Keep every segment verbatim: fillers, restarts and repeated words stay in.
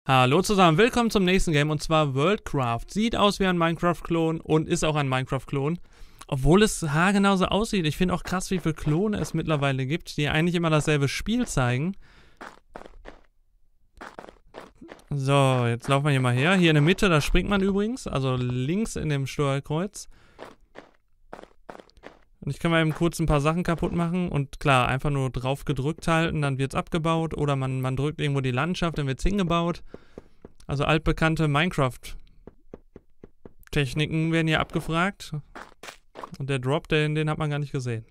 Hallo zusammen, willkommen zum nächsten Game und zwar Worldcraft. Sieht aus wie ein Minecraft-Klon und ist auch ein Minecraft-Klon. Obwohl es haargenau so aussieht. Ich finde auch krass, wie viele Klone es mittlerweile gibt, die eigentlich immer dasselbe Spiel zeigen. So, jetzt laufen wir hier mal her. Hier in der Mitte, da springt man übrigens, also links in dem Steuerkreuz. Und ich kann mal eben kurz ein paar Sachen kaputt machen und klar, einfach nur drauf gedrückt halten, dann wird es abgebaut oder man, man drückt irgendwo die Landschaft, dann wird es hingebaut. Also altbekannte Minecraft-Techniken werden hier abgefragt. Und der Drop, den, den hat man gar nicht gesehen.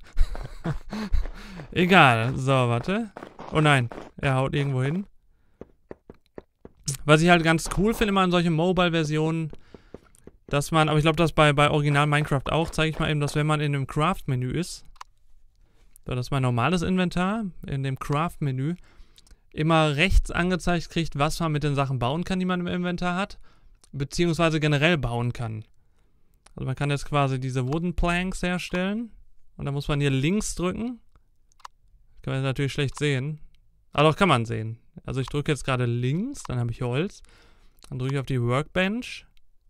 Egal, so, warte. Oh nein, er haut irgendwo hin. Was ich halt ganz cool finde immer an solchen Mobile-Versionen, dass man, aber ich glaube, das bei, bei Original Minecraft auch, zeige ich mal eben, dass wenn man in dem Craft-Menü ist, so, das ist mein normales Inventar, in dem Craft-Menü, immer rechts angezeigt kriegt, was man mit den Sachen bauen kann, die man im Inventar hat, beziehungsweise generell bauen kann. Also man kann jetzt quasi diese Wooden Planks herstellen und dann muss man hier links drücken. Das kann man jetzt natürlich schlecht sehen, aber doch kann man sehen. Also ich drücke jetzt gerade links, dann habe ich Holz, dann drücke ich auf die Workbench.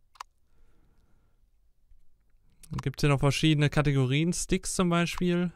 Dann gibt es hier noch verschiedene Kategorien, Sticks zum Beispiel.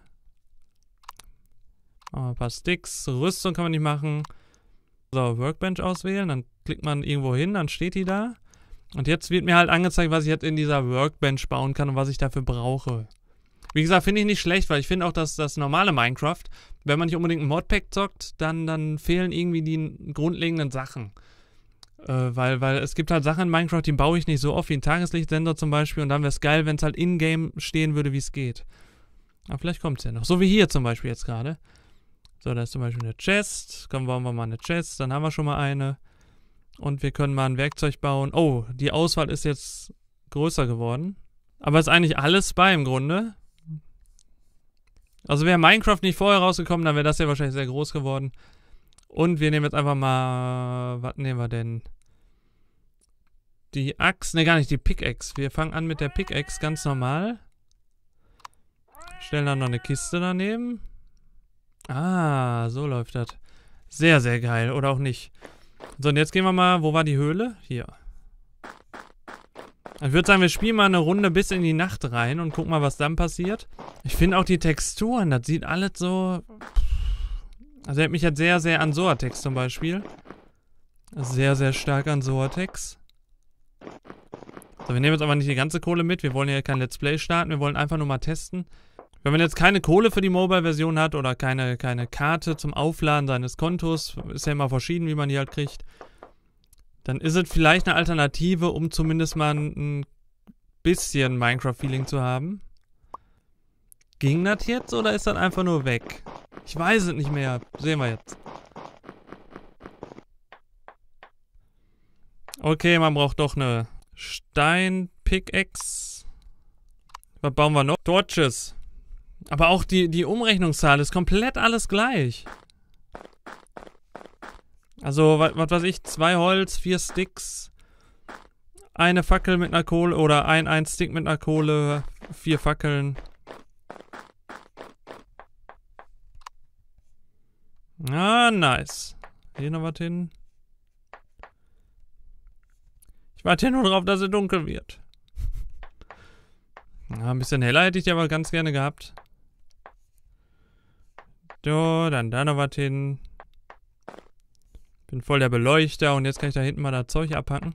Ein paar Sticks, Rüstung kann man nicht machen. So, Workbench auswählen, dann klickt man irgendwo hin, dann steht die da. Und jetzt wird mir halt angezeigt, was ich jetzt in dieser Workbench bauen kann und was ich dafür brauche. Wie gesagt, finde ich nicht schlecht, weil ich finde auch, dass das normale Minecraft, wenn man nicht unbedingt ein Modpack zockt, dann, dann fehlen irgendwie die grundlegenden Sachen. Äh, weil, weil es gibt halt Sachen in Minecraft, die baue ich nicht so oft wie ein Tageslichtsender zum Beispiel und dann wäre es geil, wenn es halt in-game stehen würde, wie es geht. Aber vielleicht kommt es ja noch. So wie hier zum Beispiel jetzt gerade. So, da ist zum Beispiel eine Chest. Komm, bauen wir mal eine Chest. Dann haben wir schon mal eine. Und wir können mal ein Werkzeug bauen. Oh, die Auswahl ist jetzt größer geworden. Aber ist eigentlich alles bei im Grunde. Also wäre Minecraft nicht vorher rausgekommen, dann wäre das ja wahrscheinlich sehr groß geworden. Und wir nehmen jetzt einfach mal... Was nehmen wir denn? Die Axt. Ne, gar nicht, die Pickaxe. Wir fangen an mit der Pickaxe, ganz normal. Stellen dann noch eine Kiste daneben. Ah, so läuft das. Sehr, sehr geil. Oder auch nicht. So, und jetzt gehen wir mal... Wo war die Höhle? Hier. Ich würde sagen, wir spielen mal eine Runde bis in die Nacht rein und gucken mal, was dann passiert. Ich finde auch die Texturen, das sieht alles so... Also erinnert mich jetzt sehr, sehr an Soartex zum Beispiel. Sehr, sehr stark an Soartex. So, wir nehmen jetzt aber nicht die ganze Kohle mit. Wir wollen ja kein Let's Play starten. Wir wollen einfach nur mal testen. Wenn man jetzt keine Kohle für die Mobile-Version hat oder keine, keine Karte zum Aufladen seines Kontos, ist ja immer verschieden, wie man die halt kriegt, dann ist es vielleicht eine Alternative, um zumindest mal ein bisschen Minecraft-Feeling zu haben. Ging das jetzt oder ist das einfach nur weg? Ich weiß es nicht mehr. Sehen wir jetzt. Okay, man braucht doch eine Stein-Pickaxe. Was bauen wir noch? Torches. Aber auch die, die Umrechnungszahl ist komplett alles gleich. Also, was, was weiß ich, zwei Holz, vier Sticks, eine Fackel mit einer Kohle oder ein, ein Stick mit einer Kohle, vier Fackeln. Ah, nice. Hier noch was hin. Ich warte hier nur drauf, dass es dunkel wird. Ja, ein bisschen heller hätte ich die aber ganz gerne gehabt. So, dann da noch was hin. Bin voll der Beleuchter und jetzt kann ich da hinten mal das Zeug abhacken.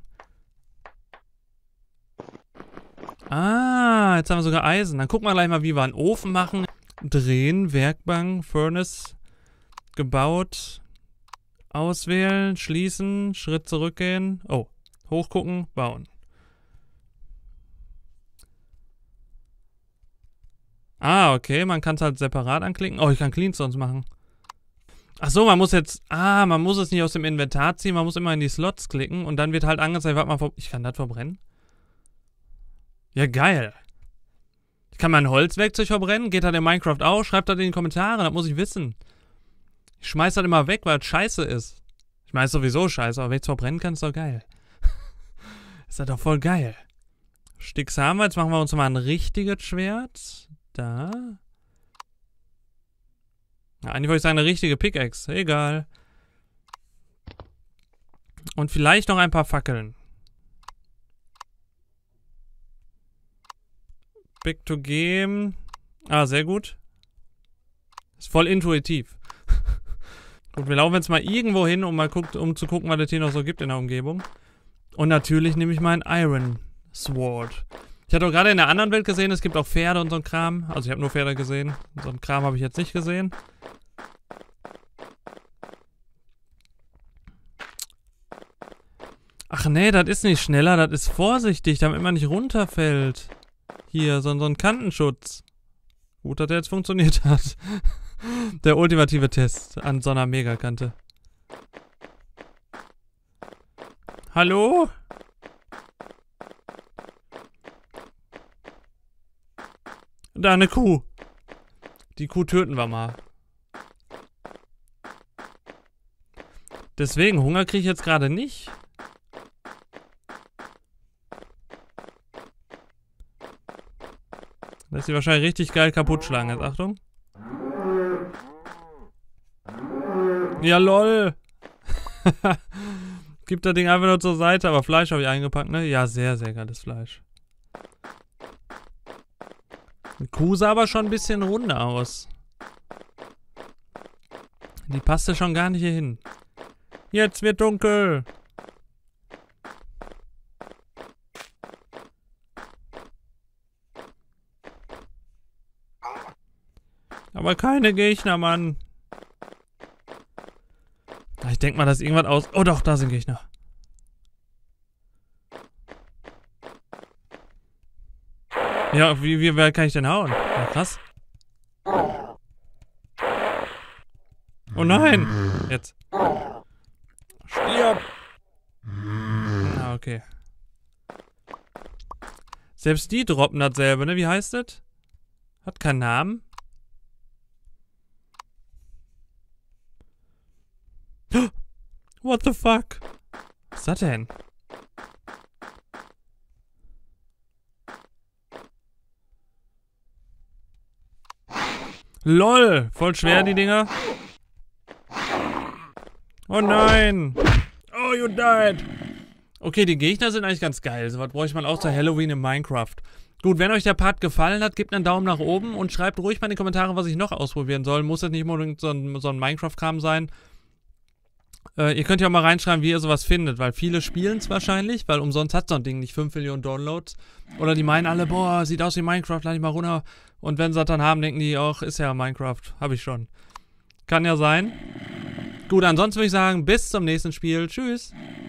Ah, jetzt haben wir sogar Eisen. Dann gucken wir gleich mal, wie wir einen Ofen machen. Drehen, Werkbank, Furnace. Gebaut. Auswählen, schließen, Schritt zurückgehen. Oh, hochgucken, bauen. Ah, okay, man kann es halt separat anklicken. Oh, ich kann Clean sonst machen. Ach so, man muss jetzt... Ah, man muss es nicht aus dem Inventar ziehen, man muss immer in die Slots klicken und dann wird halt angezeigt, warte mal, ich kann das verbrennen? Ja, geil. Ich kann mein Holzwerkzeug verbrennen, geht das in Minecraft auch? Schreibt das in die Kommentare, das muss ich wissen. Ich schmeiß das immer weg, weil es scheiße ist. Ich meine, es ist sowieso scheiße, aber wenn ich es verbrennen kann, ist doch geil. Ist das doch voll geil. Sticks haben wir, jetzt machen wir uns mal ein richtiges Schwert. Da. Ja, eigentlich wollte ich sagen, eine richtige Pickaxe. Egal. Und vielleicht noch ein paar Fackeln. Big to Game. Ah, sehr gut. Ist voll intuitiv. Gut, wir laufen jetzt mal irgendwo hin, um mal guckt, um zu gucken, was es hier noch so gibt in der Umgebung. Und natürlich nehme ich mein Iron Sword. Ich hatte auch gerade in der anderen Welt gesehen, es gibt auch Pferde und so ein Kram. Also ich habe nur Pferde gesehen. So ein Kram habe ich jetzt nicht gesehen. Ach nee, das ist nicht schneller, das ist vorsichtig, damit man nicht runterfällt. Hier, so, so ein Kantenschutz. Gut, dass der jetzt funktioniert hat. Der ultimative Test an so einer Megakante. Hallo? Da eine Kuh. Die Kuh töten wir mal. Deswegen, Hunger kriege ich jetzt gerade nicht. Lässt sie wahrscheinlich richtig geil kaputt schlagen. Jetzt Achtung. Ja, lol. Gibt das Ding einfach nur zur Seite, aber Fleisch habe ich eingepackt, ne? Ja, sehr, sehr geiles Fleisch. Die Kuh sah aber schon ein bisschen runder aus. Die passte schon gar nicht hier hin. Jetzt wird dunkel. Aber keine Gegner, Mann. Ich denke mal, dass irgendwas aus... Oh doch, da sind Gegner. Ja, wie, wie wer kann ich denn hauen? Ja, krass. Oh nein! Jetzt. Stirb! Ah, okay. Selbst die droppen dasselbe, ne? Wie heißt das? Hat keinen Namen. What the fuck? Was ist das denn? LOL! Voll schwer, die Dinger. Oh nein! Oh, you died! Okay, die Gegner sind eigentlich ganz geil. So was bräuchte man auch zu Halloween in Minecraft. Gut, wenn euch der Part gefallen hat, gebt einen Daumen nach oben und schreibt ruhig mal in die Kommentare, was ich noch ausprobieren soll. Muss das nicht unbedingt so ein, so ein Minecraft-Kram sein. Äh, ihr könnt ja auch mal reinschreiben, wie ihr sowas findet, weil viele spielen es wahrscheinlich, weil umsonst hat so ein Ding nicht fünf Millionen Downloads. Oder die meinen alle, boah, sieht aus wie Minecraft, lade ich mal runter. Und wenn sie das dann haben, denken die auch, ist ja Minecraft, habe ich schon. Kann ja sein. Gut, ansonsten würde ich sagen, bis zum nächsten Spiel. Tschüss.